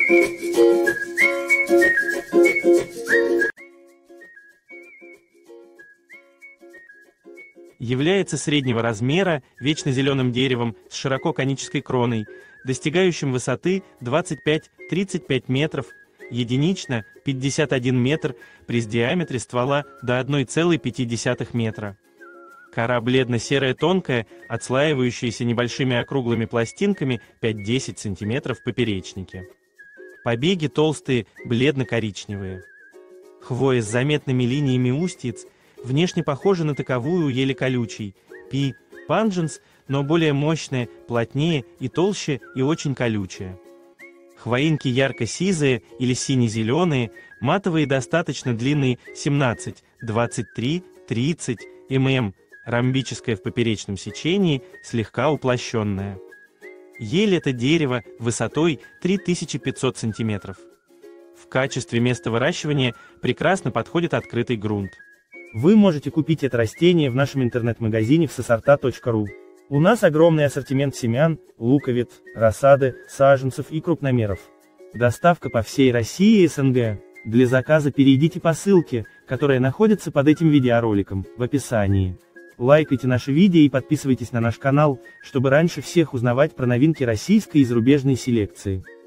Является среднего размера, вечно зеленым деревом с широко конической кроной, достигающим высоты 25-35 метров, единично 51 метр при диаметре ствола до 1,5 метра. Кора бледно-серая тонкая, отслаивающаяся небольшими округлыми пластинками 5-10 см в поперечнике. Побеги толстые, бледно-коричневые. Хвоя с заметными линиями устьиц, внешне похожа на таковую у ели колючей, P. pungens, но более мощная, плотнее и толще и очень колючая. Хвоинки ярко-сизые или сине-зеленые, матовые достаточно длинные 17, 23, 30 мм, ромбическое в поперечном сечении, слегка уплощенное. Ель — это дерево высотой 3500 см. В качестве места выращивания прекрасно подходит открытый грунт. Вы можете купить это растение в нашем интернет-магазине всесорта.ру. У нас огромный ассортимент семян, луковиц, рассады, саженцев и крупномеров. Доставка по всей России и СНГ. Для заказа перейдите по ссылке, которая находится под этим видеороликом, в описании. Лайкайте наши видео и подписывайтесь на наш канал, чтобы раньше всех узнавать про новинки российской и зарубежной селекции.